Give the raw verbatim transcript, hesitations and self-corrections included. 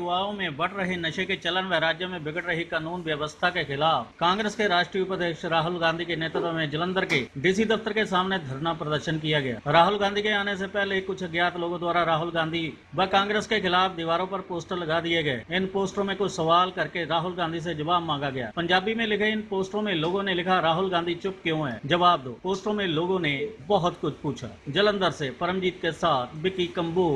युवाओं में बढ़ रहे नशे के चलन व राज्य में बिगड़ रही कानून व्यवस्था के खिलाफ कांग्रेस के राष्ट्रीय उपाध्यक्ष राहुल गांधी के नेतृत्व में जालंधर के डीसी दफ्तर के सामने धरना प्रदर्शन किया गया। राहुल गांधी के आने से पहले कुछ अज्ञात लोगों द्वारा राहुल गांधी व कांग्रेस के खिलाफ दीवारों पर पोस्टर लगा दिए गए। इन पोस्टरों में कुछ सवाल करके राहुल गांधी से जवाब मांगा गया। पंजाबी में लिखे इन पोस्टरों में लोगों ने लिखा, राहुल गांधी चुप क्यों है, जवाब दो। पोस्टरों में लोगों ने बहुत कुछ पूछा। जालंधर से परमजीत के साथ विकी कम्बू।